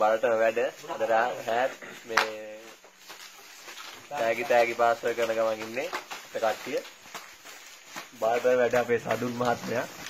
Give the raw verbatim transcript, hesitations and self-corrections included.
බලට වැඩ අද හැත් මේ තෑගි තෑගි පාස් කරන ගමන් ඉන්නේ කට්ටිය. බලට වැඩ අපේ සදුන් මහත්මයා